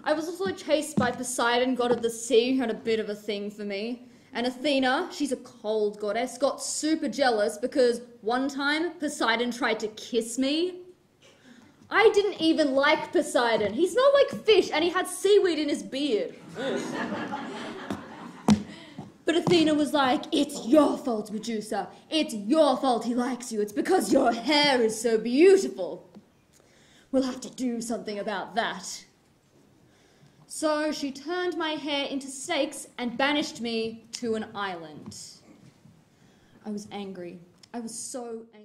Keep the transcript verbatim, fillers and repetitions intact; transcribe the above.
I was also chased by Poseidon, god of the sea, who had a bit of a thing for me. And Athena, she's a cold goddess, got super jealous because one time Poseidon tried to kiss me. I didn't even like Poseidon. He smelled like fish and he had seaweed in his beard. But Athena was like, it's your fault, Medusa. It's your fault he likes you. It's because your hair is so beautiful. We'll have to do something about that. So she turned my hair into snakes and banished me to an island. I was angry. I was so angry.